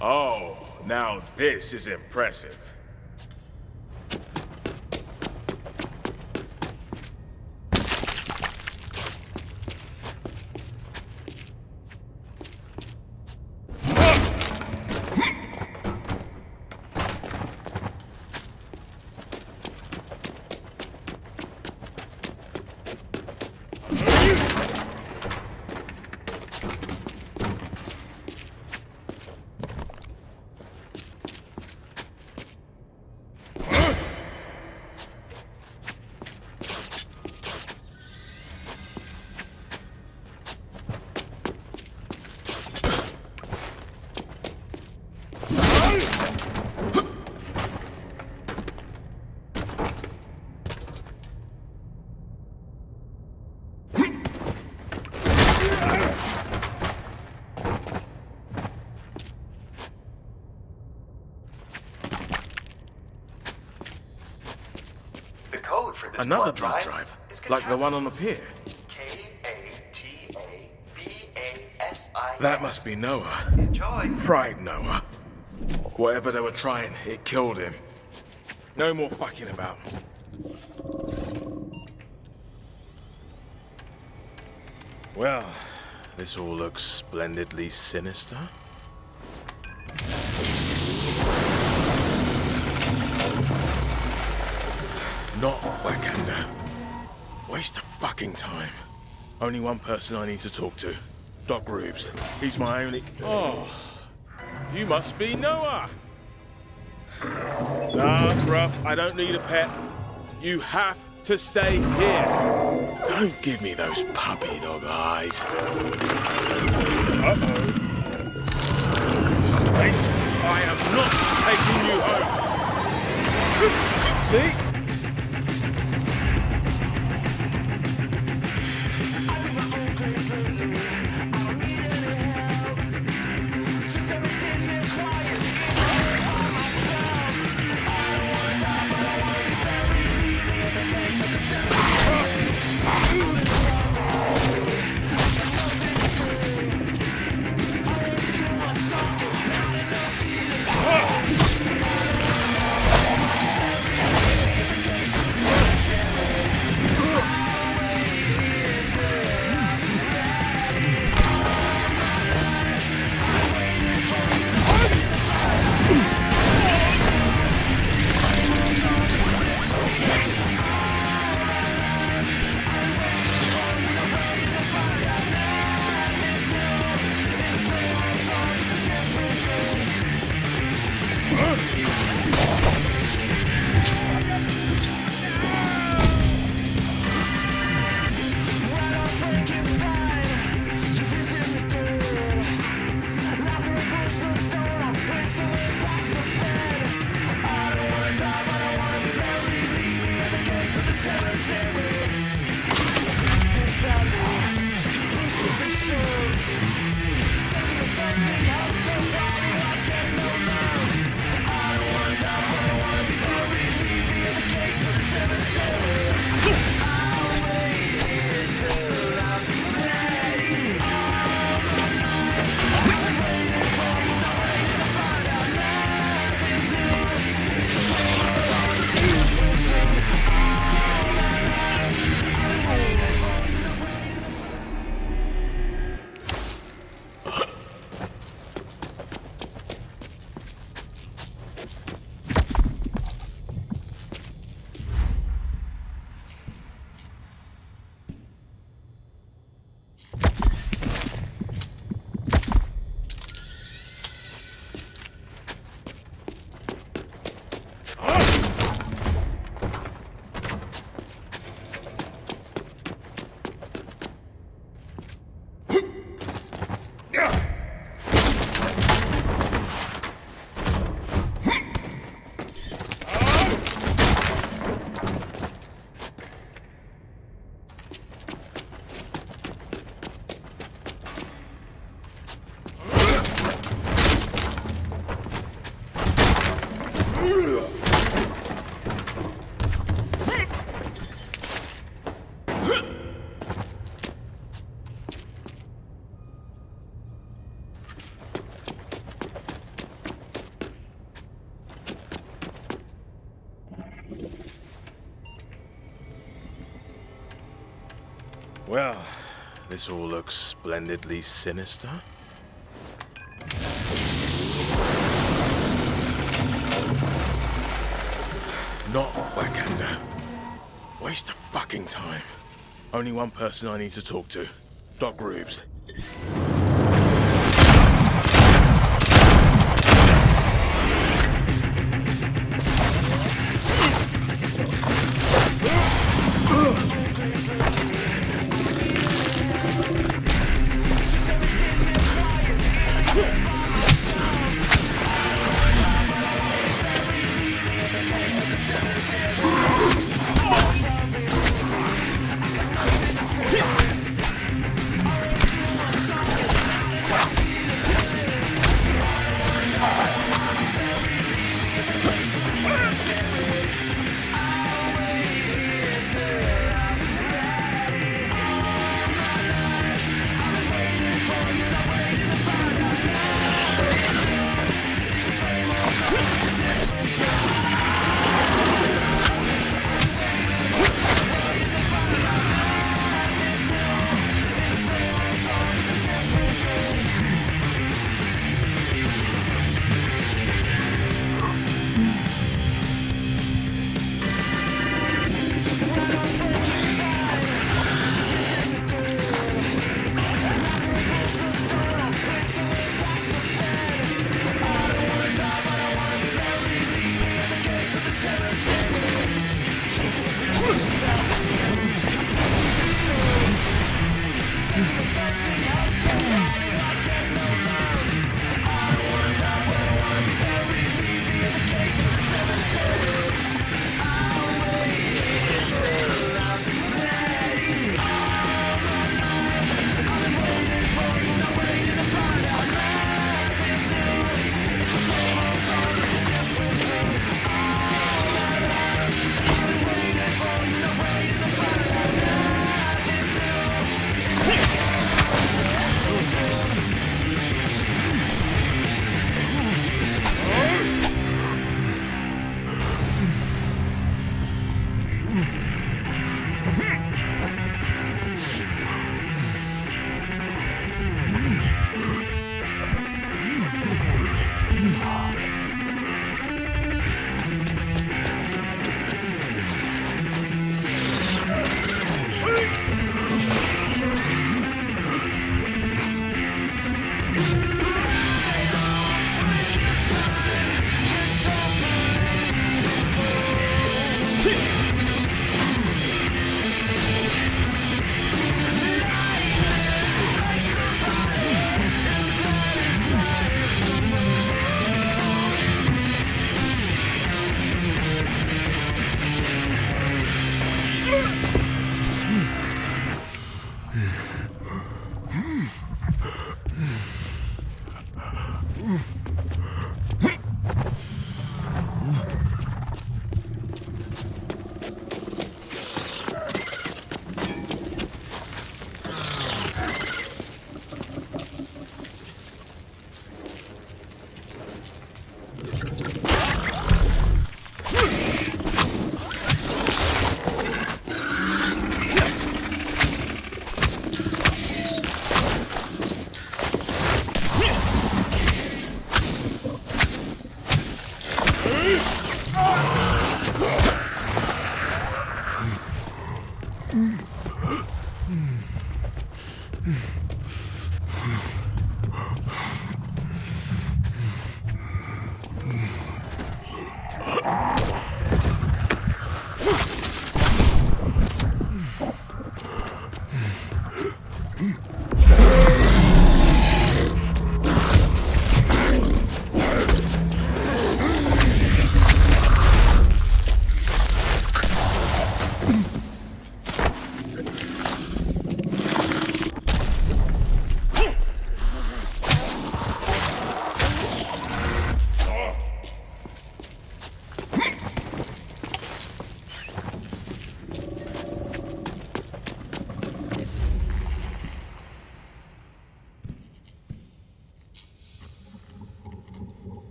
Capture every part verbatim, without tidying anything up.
Oh, now this is impressive. Another blood drive, like the one on the pier. K A T A B A S I S. That must be Noah. Enjoy. Fried Noah. Whatever they were trying, it killed him. No more fucking about. Well, this all looks splendidly sinister. Not Wakanda. Waste of fucking time. Only one person I need to talk to. Doc Rubes. He's my only... Oh. You must be Noah. Nah, bruh. I don't need a pet. You have to stay here. Don't give me those puppy dog eyes. Uh-oh. Wait. I am not taking you home. See? Well, this all looks splendidly sinister. Not Wakanda. Waste of fucking time. Only one person I need to talk to. Doc Rubes.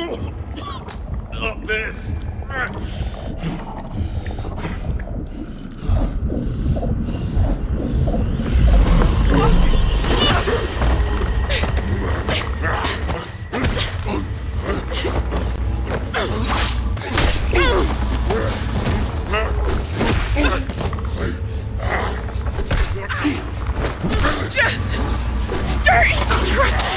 Not this. Just start trusting.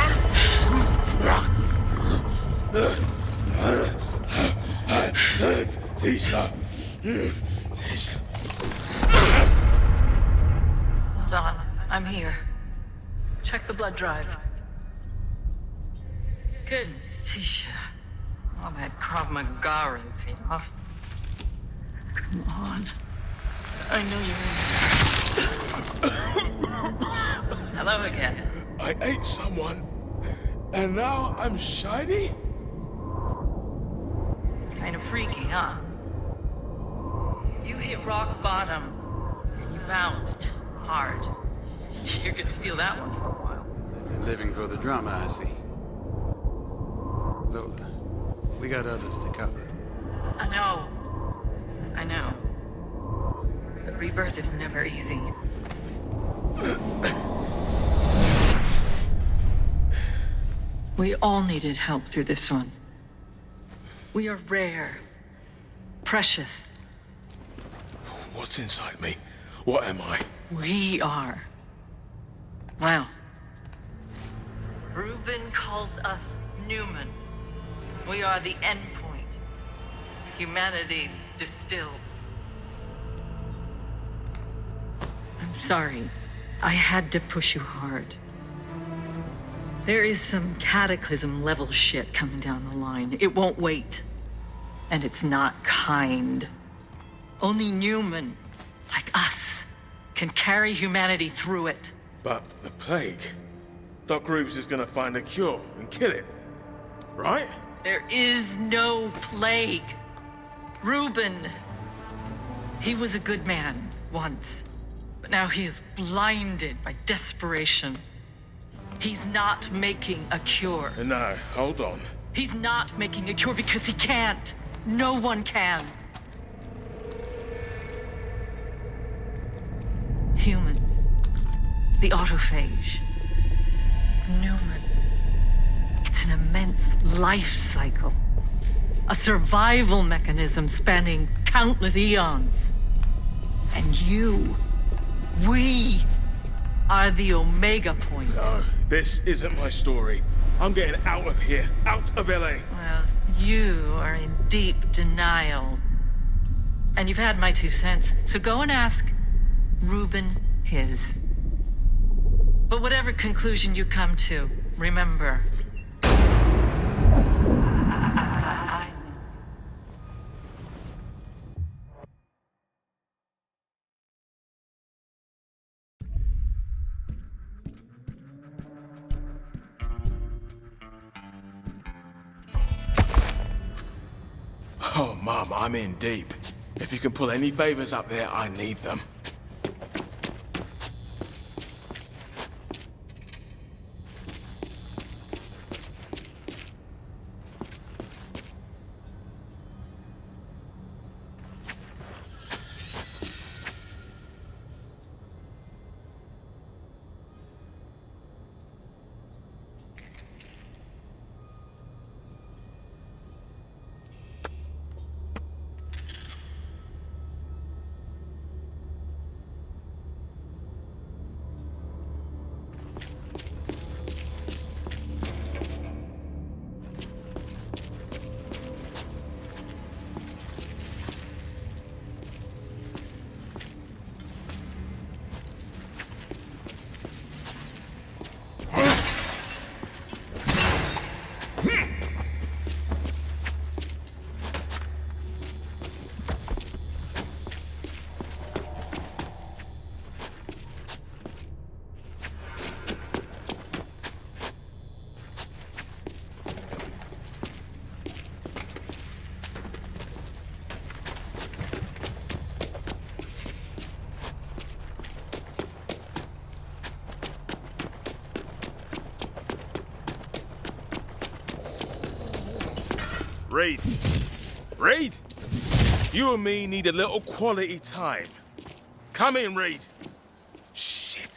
Tisha. Tisha. Zahn, I'm here. Check the blood drive. Goodness, Tisha. All that Krav Maga paid off. Come on. I know you're in. Hello again. I ate someone, and now I'm shiny? Kind of freaky, huh? You hit rock bottom, and you bounced hard. You're gonna feel that one for a while. Living for the drama, I see. Lola, we got others to cover. I know. I know. The rebirth is never easy. We all needed help through this one. We are rare. Precious. What's inside me? What am I? We are. Well. Reuben calls us Newman. We are the endpoint. Humanity distilled. I'm sorry. I had to push you hard. There is some cataclysm level shit coming down the line. It won't wait. And it's not kind. Only Newman, like us, can carry humanity through it. But the plague. Doc Rubes is gonna find a cure and kill it. Right? There is no plague. Reuben. He was a good man once. But now he is blinded by desperation. He's not making a cure. No, hold on. He's not making a cure because he can't. No one can. Humans. The autophage. Newman. It's an immense life cycle. A survival mechanism spanning countless eons. And you, we, are the Omega point. No, this isn't my story. I'm getting out of here. Out of L A. Well, you are in deep denial. And you've had my two cents, so go and ask Reuben his. But whatever conclusion you come to, remember. Oh, Mom, I'm in deep. If you can pull any favors up there, I need them. Reed. Reed! You and me need a little quality time. Come in, Reed. Shit.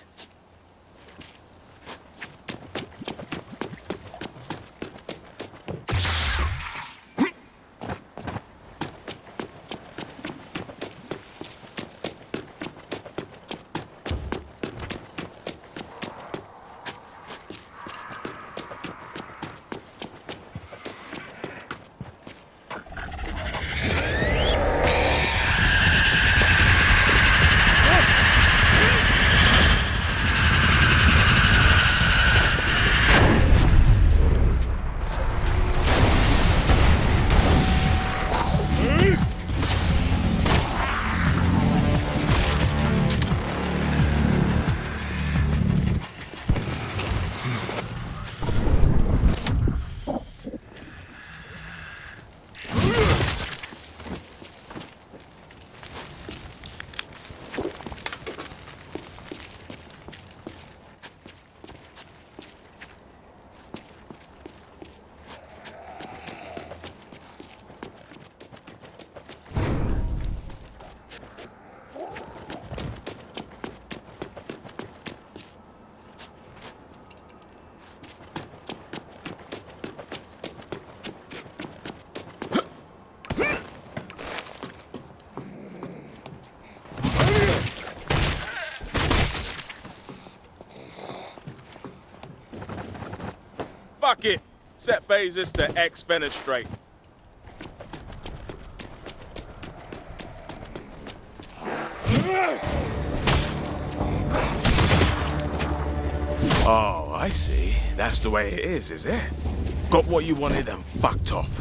Fuck it. Set phasers to X-fenestrate. Oh, I see. That's the way it is, is it? Got what you wanted and fucked off.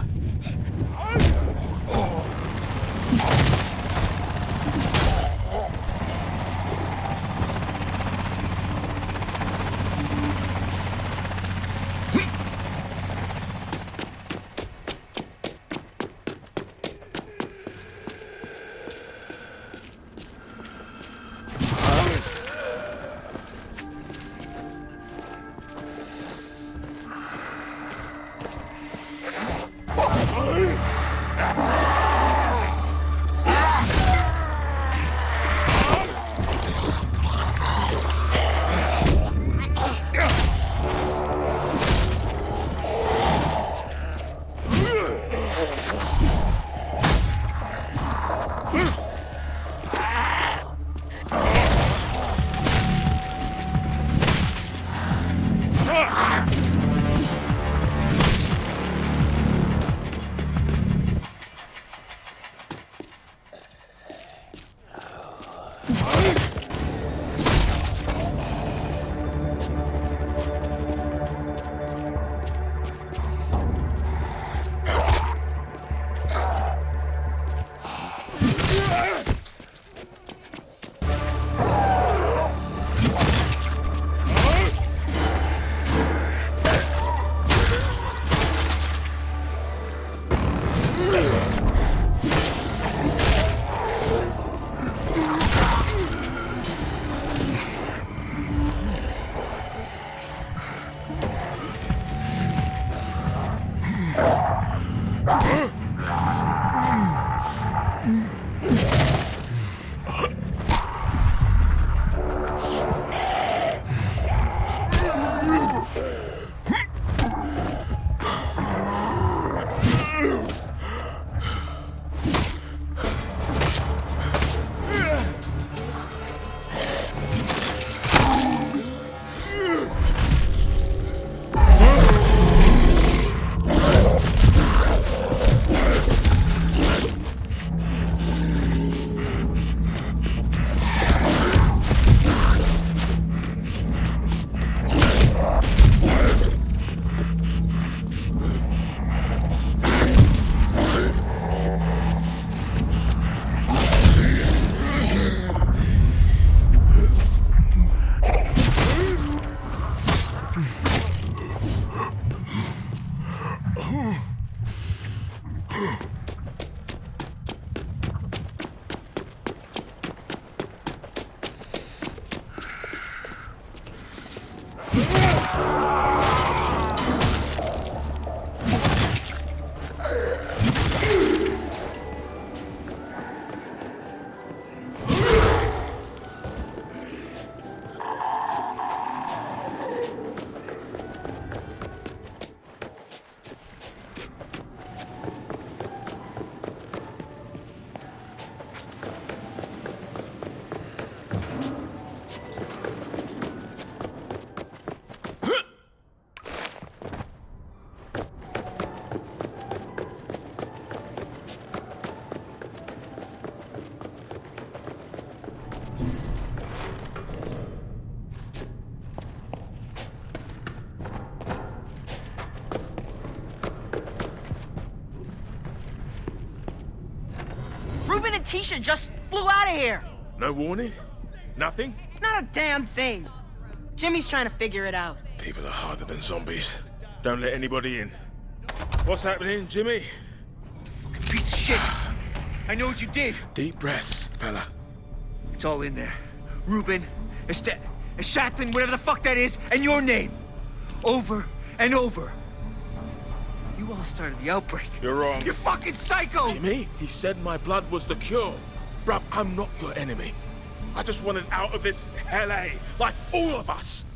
Keisha just flew out of here. No warning? Nothing? Not a damn thing. Jimmy's trying to figure it out. People are harder than zombies. Don't let anybody in. What's happening, Jimmy? Piece of shit. I know what you did. Deep breaths, fella. It's all in there. Ruben, Est Eshatlin, whatever the fuck that is, and your name. Over and over. You all started the outbreak. You're wrong. You're fucking psycho! Jimmy, he said my blood was the cure. Bruv, I'm not your enemy. I just wanted out of this L A, like all of us.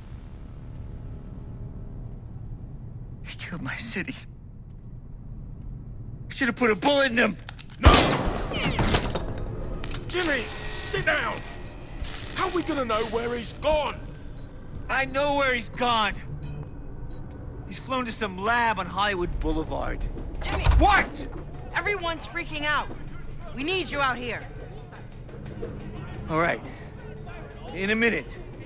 He killed my city. Should have put a bullet in him. No! Jimmy, sit down. How are we gonna know where he's gone? I know where he's gone. He's flown to some lab on Hollywood Boulevard. Jimmy! What? Everyone's freaking out. We need you out here. All right. In a minute.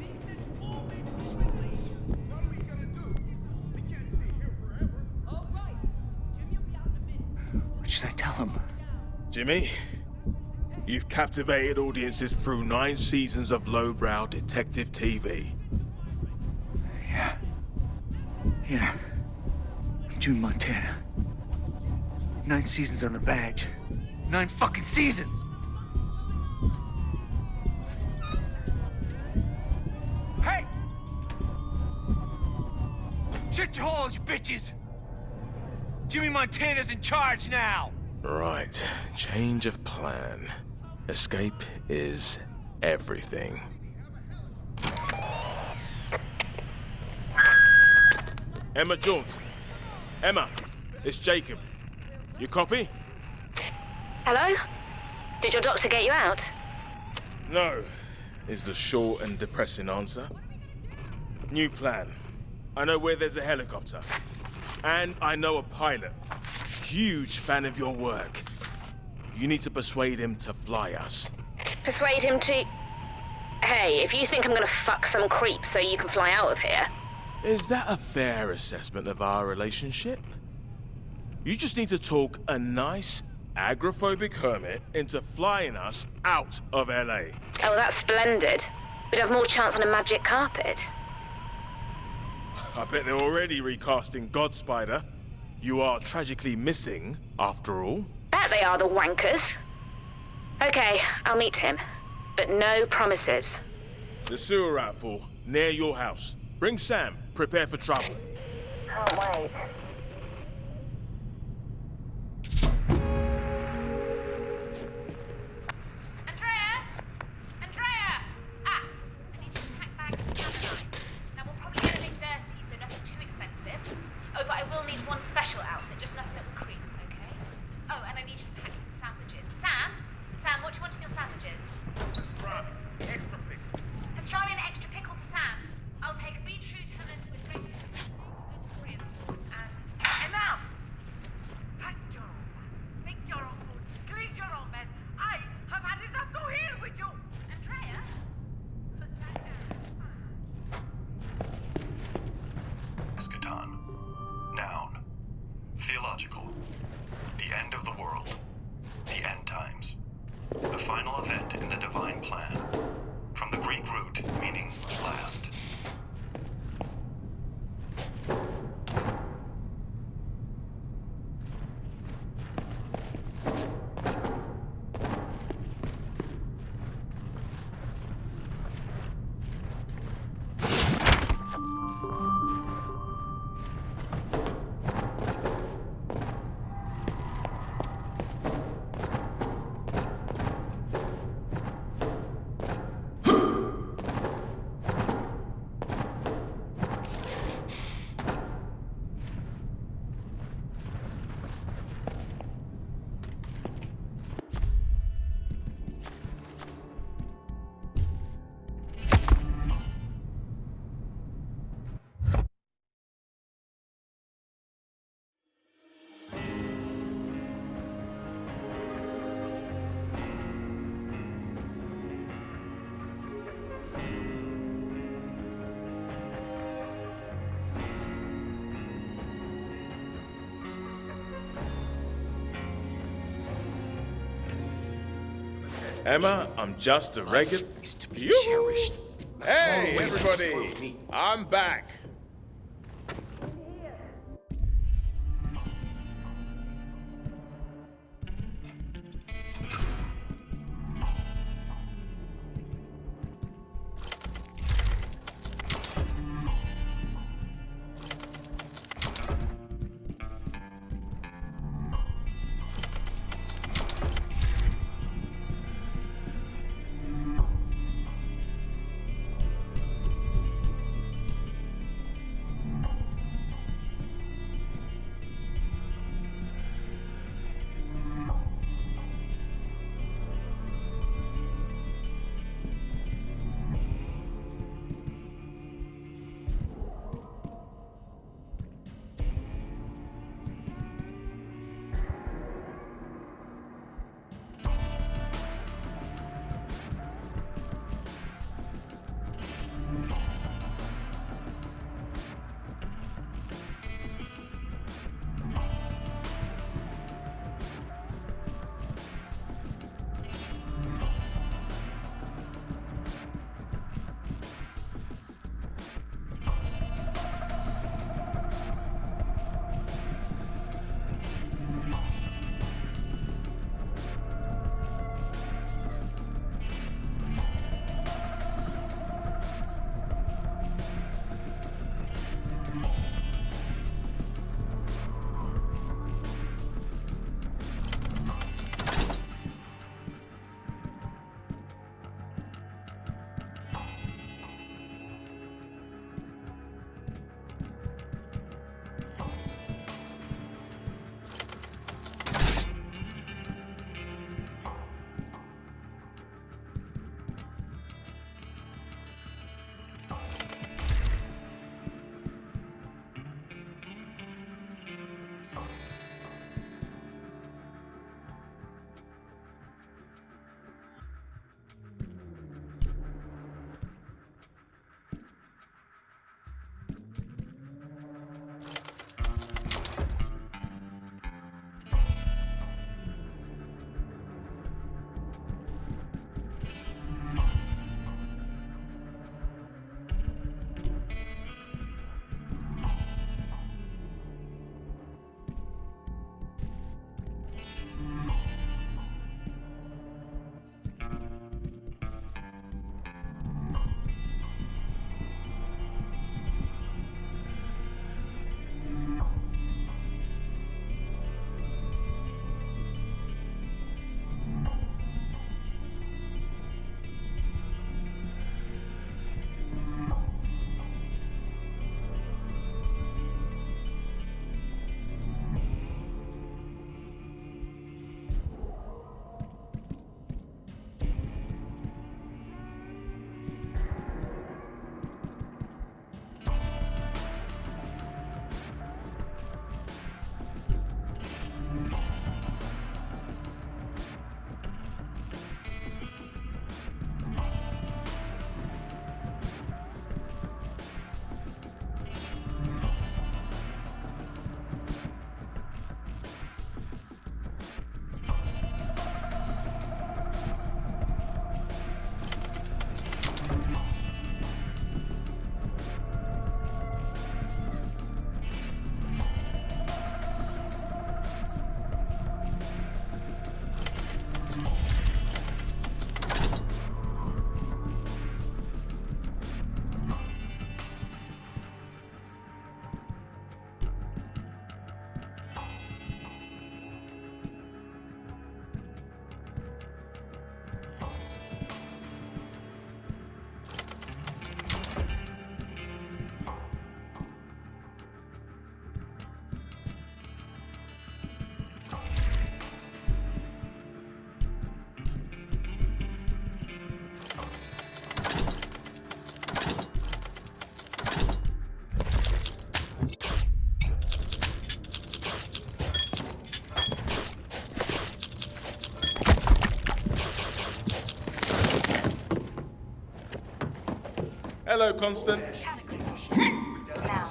What should I tell him? Jimmy, you've captivated audiences through nine seasons of lowbrow detective T V. Yeah. Yeah. June Montana. Nine seasons on the badge. Nine fucking seasons! Hey! Shut your holes, you bitches! Jimmy Montana's in charge now! Right. Change of plan. Escape is everything. Emma Jones. Emma, it's Jacob. You copy? Hello? Did your doctor get you out? No, is the short and depressing answer. New plan. I know where there's a helicopter. And I know a pilot. Huge fan of your work. You need to persuade him to fly us. Persuade him to... Hey, if you think I'm gonna fuck some creep so you can fly out of here... Is that a fair assessment of our relationship? You just need to talk a nice, agoraphobic hermit into flying us out of L A. Oh, that's splendid. We'd have more chance on a magic carpet. I bet they're already recasting God Spider. You are tragically missing, after all. Bet they are the wankers. Okay, I'll meet him. But no promises. The sewer outfall, near your house. Bring Sam. Prepare for trouble. Can't wait. Andrea! Andrea! Ah! I need you to pack bags and sanitize. Now we'll probably get anything dirty, so nothing too expensive. Oh, but I will need one special outfit, just nothing that will crease, okay? Oh, and I need you to pack some sandwiches. Sam? Sam, what do you want in your sandwiches? Right. Extra pickle. Pastrami and extra pickle for Sam. I'll take a beetroot hummus with grated Korean sauce and... And now! Pack your own bag. Make your own food. Clean your own mess. I have had enough to hear with you! Andrea? Put that down. Eschaton. Noun. Theological. The end of the world. The end times. The final event in the divine plan. From the Greek root meaning last. Emma, I'm just a regular. Is to be Yoo-hoo! cherished. Hey, Don't worry, spoil everybody! me. I'm back. Hello, Constant. Cataclysm. Now,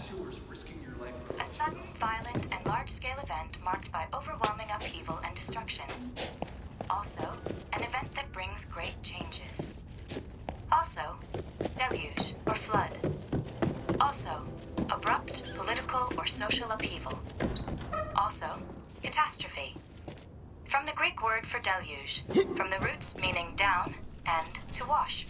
a sudden, violent, and large-scale event marked by overwhelming upheaval and destruction. also an event that brings great changes. Also, deluge or flood. Also, abrupt political or social upheaval. Also, catastrophe. From the Greek word for deluge, from the roots meaning down and to wash.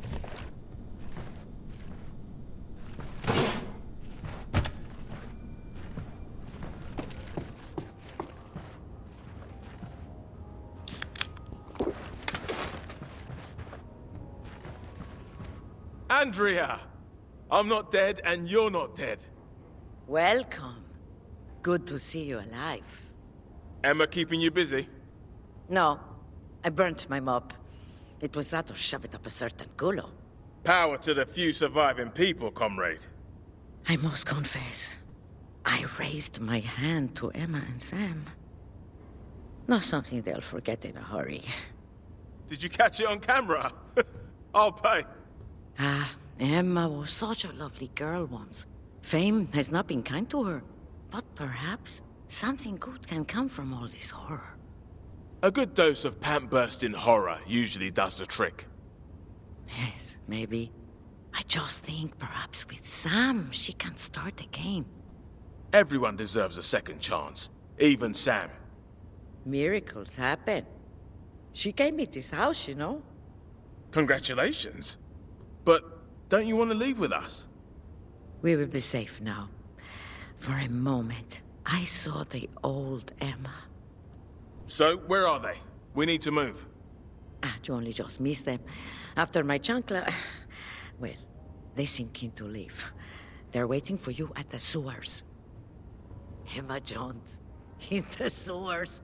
Andrea! I'm not dead, and you're not dead. Welcome. Good to see you alive. Emma keeping you busy? No. I burnt my mob. It was that or shove it up a certain culo. Power to the few surviving people, comrade. I must confess, I raised my hand to Emma and Sam. Not something they'll forget in a hurry. Did you catch it on camera? I'll pay. Ah, Emma was such a lovely girl once. Fame has not been kind to her, but perhaps something good can come from all this horror. A good dose of pant-bursting horror usually does the trick. Yes, maybe. I just think perhaps with Sam she can start again. Everyone deserves a second chance, even Sam. Miracles happen. She gave me this house, you know. Congratulations. But don't you want to leave with us? We will be safe now. For a moment, I saw the old Emma. So, where are they? We need to move. Ah, you only just missed them. After my chancla... Well, they seem keen to leave. They're waiting for you at the sewers. Emma Jones. In the sewers.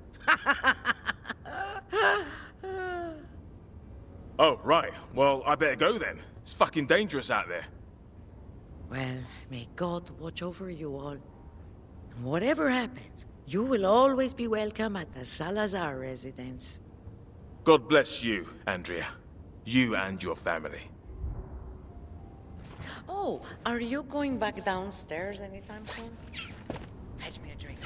Oh, right. Well, I better go then. It's fucking dangerous out there. Well, may God watch over you all. And whatever happens, you will always be welcome at the Salazar residence. God bless you, Andrea. You and your family. Oh, are you going back downstairs anytime soon? Fetch me a drink.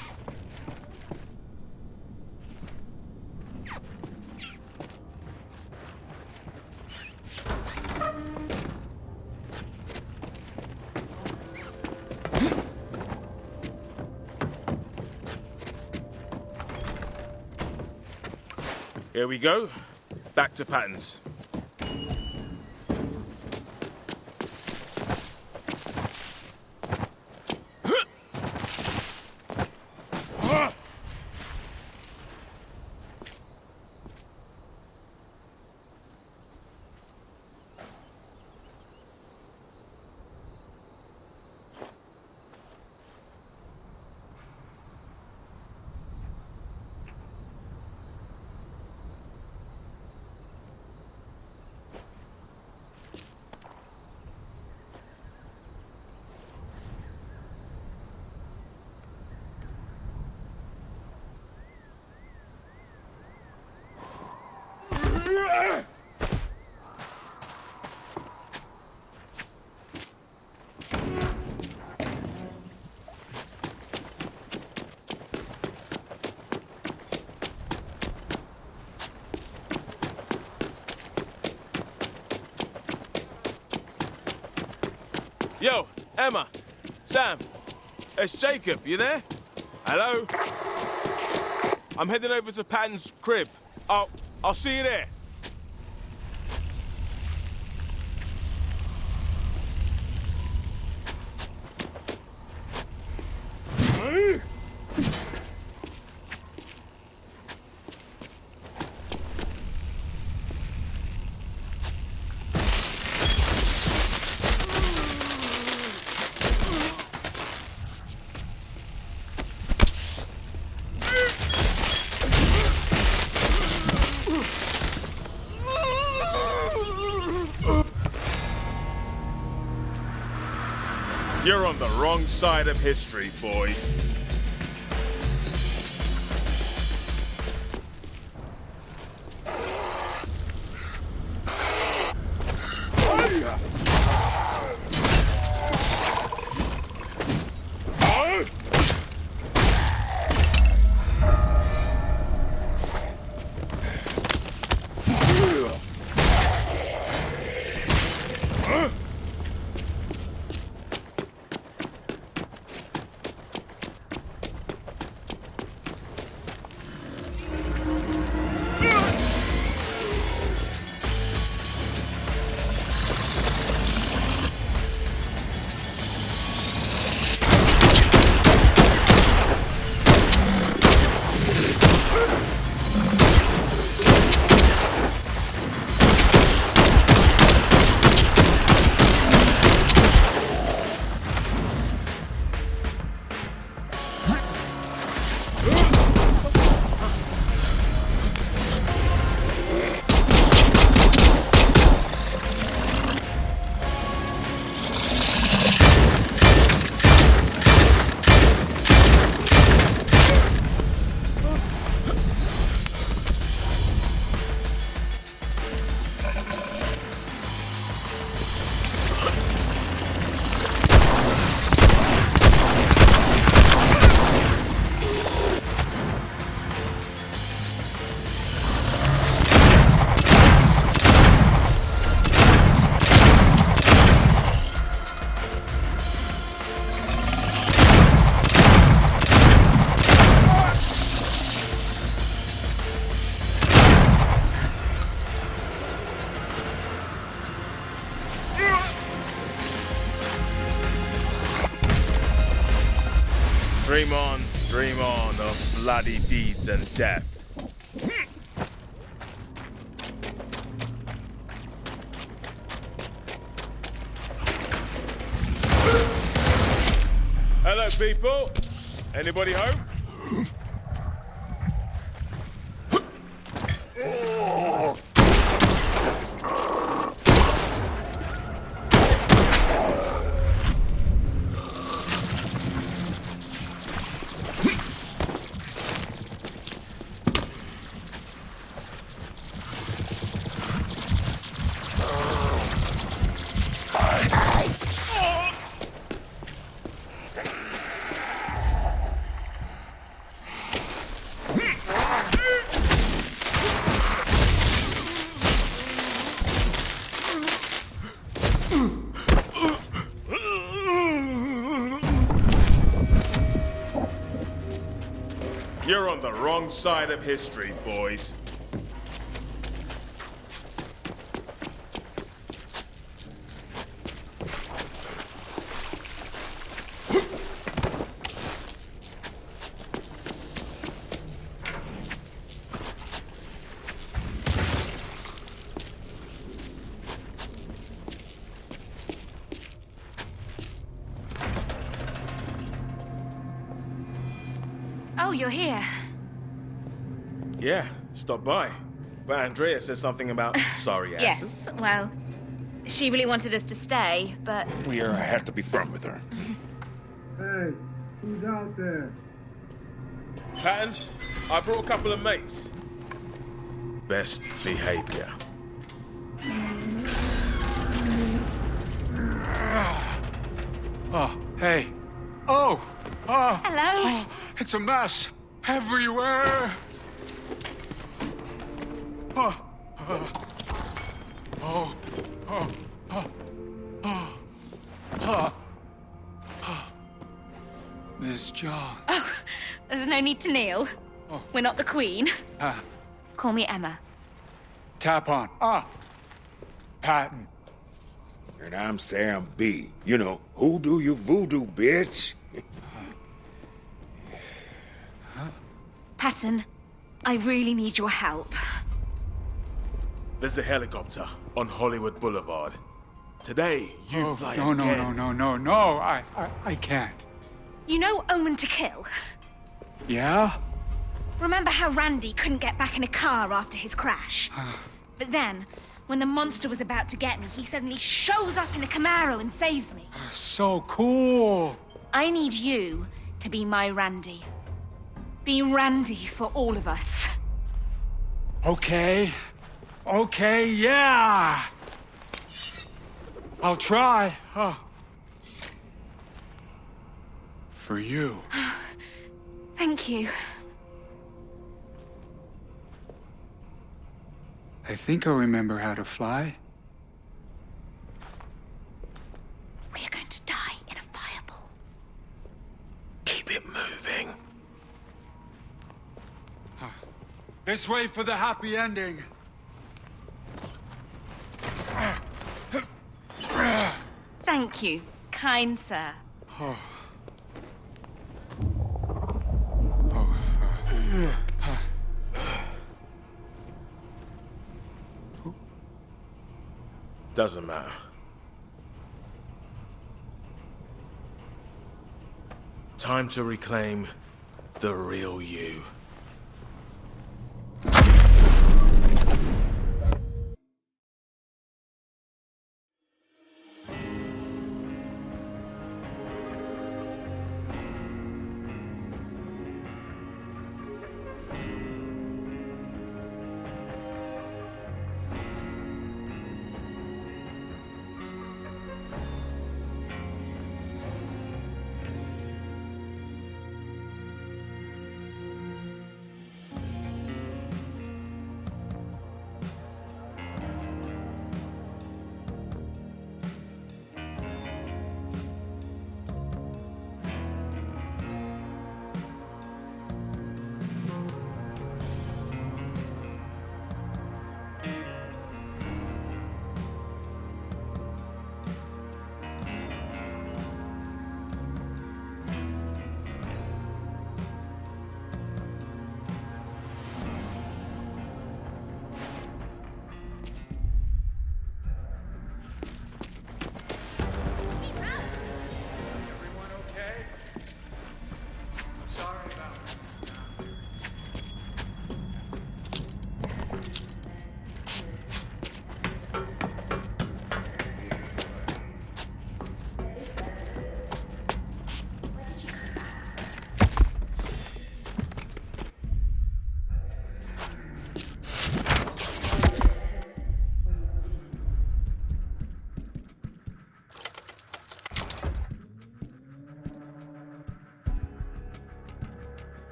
Here we go. Back to Patton's. Yo, Emma, Sam, it's Jacob, you there? Hello? I'm heading over to Patton's crib. I'll, I'll see you there. You're on the wrong side of history, boys. Dream on, dream on of bloody deeds and death. Hello, people. Anybody home? You're on the wrong side of history, boys. Oh, you're here. Yeah, stop by. But Andrea said something about sorry asses. Yes, well, she really wanted us to stay, but... We uh, had to be firm with her. Hey, who's out there? Patton, I brought a couple of mates. Best behavior. Oh, hey. Oh! Oh! Hello? Oh, it's a mess. Everywhere. Oh. Oh. Oh. Oh. Oh. Oh. Oh. Oh. Miss Jones. Oh, there's no need to kneel. Oh. We're not the Queen. Ah. Call me Emma. Tap on. Ah. Patton. And I'm Sam B. You know, who do you voodoo, bitch? Patton, I really need your help. There's a helicopter on Hollywood Boulevard. Today, you Oh, fly no, no, again. no, no, no, no. I, I, I can't. You know Omen to Kill? Yeah? Remember how Randy couldn't get back in a car after his crash? But then, when the monster was about to get me, he suddenly shows up in a Camaro and saves me. So cool. I need you to be my Randy. Be Randy for all of us. Okay. Okay, yeah. I'll try. Huh. For you. Thank you. I think I remember how to fly. We are going to die in a fireball. Keep it moving. This way for the happy ending. Thank you, kind sir. Oh. Doesn't matter. Time to reclaim the real you.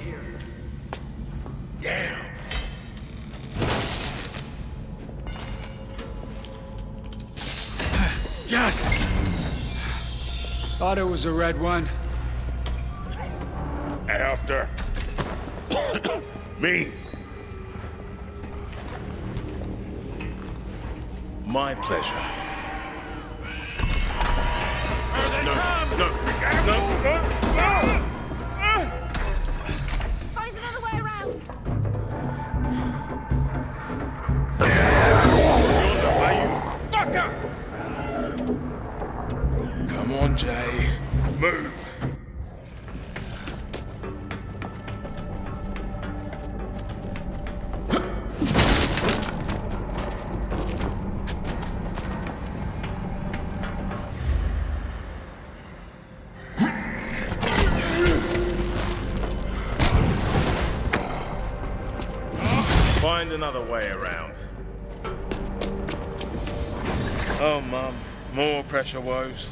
here. Damn. Yes! Thought it was a red one. After. Me. My pleasure. No, no, no, no, no! Find another way around. You're the way, you fucker! Come on, Jay. Move. Find another way around. Oh, Mum. More pressure woes.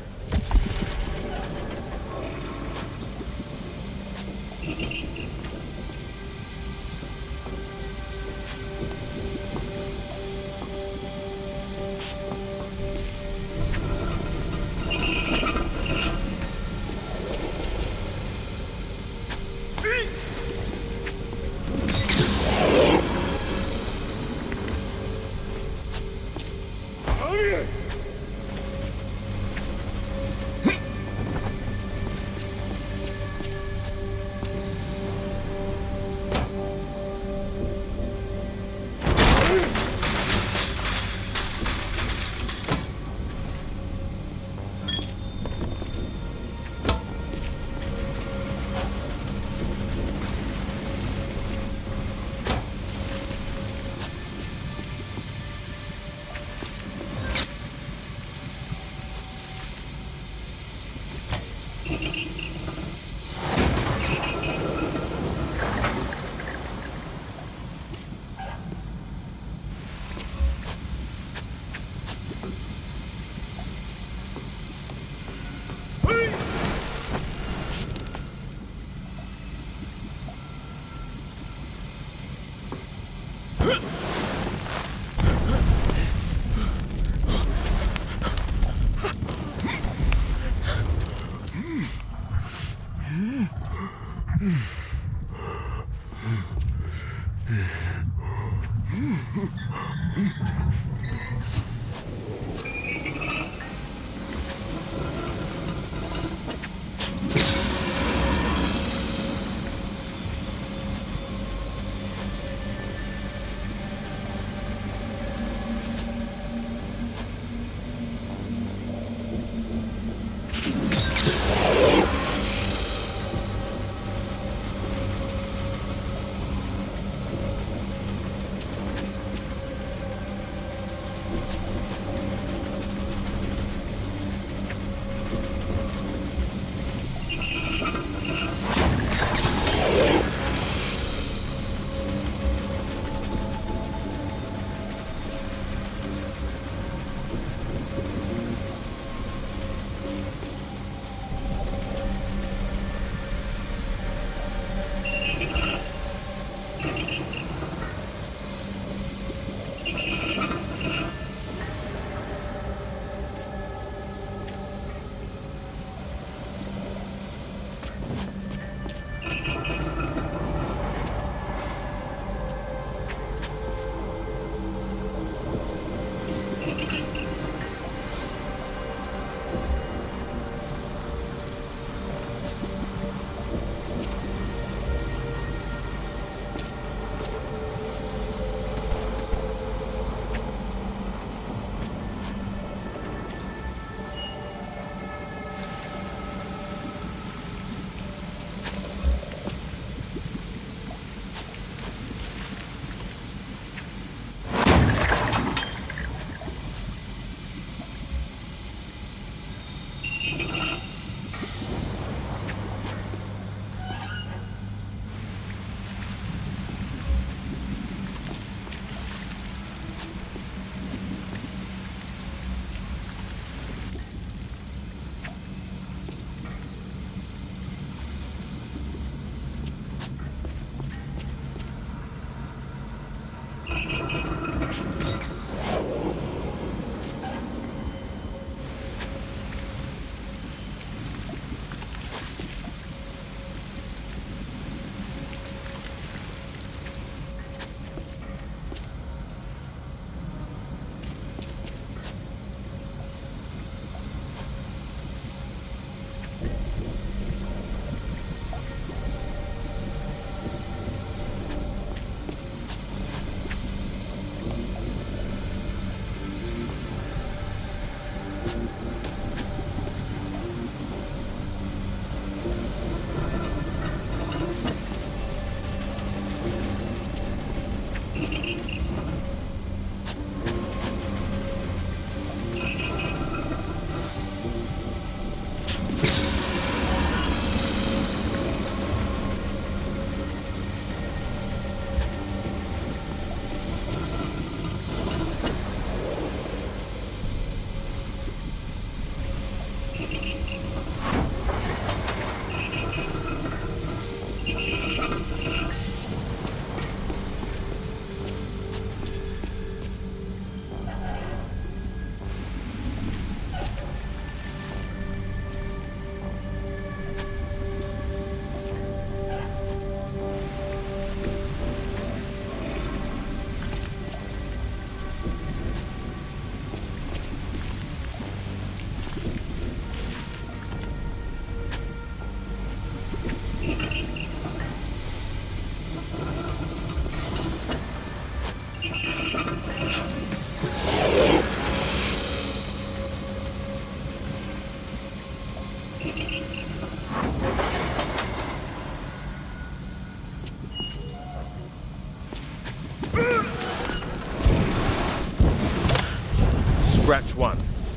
Scratch one.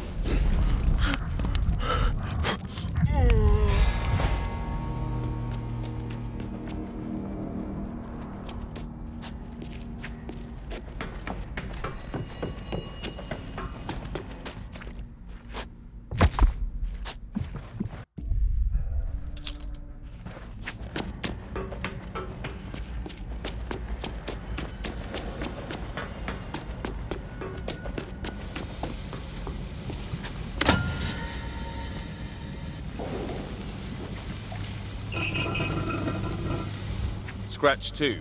Scratch two.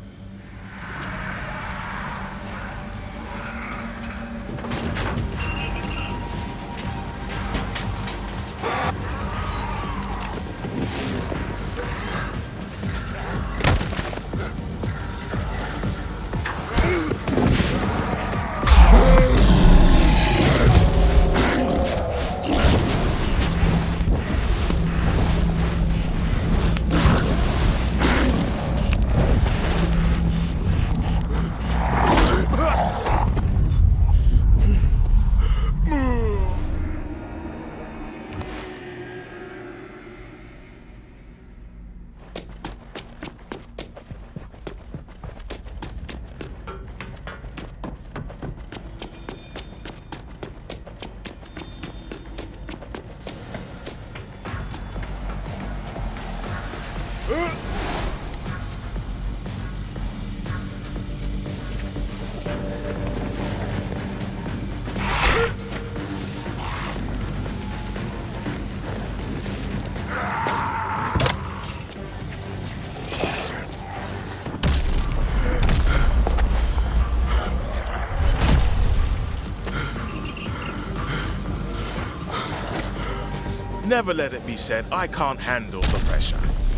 Never let it be said I can't handle the pressure.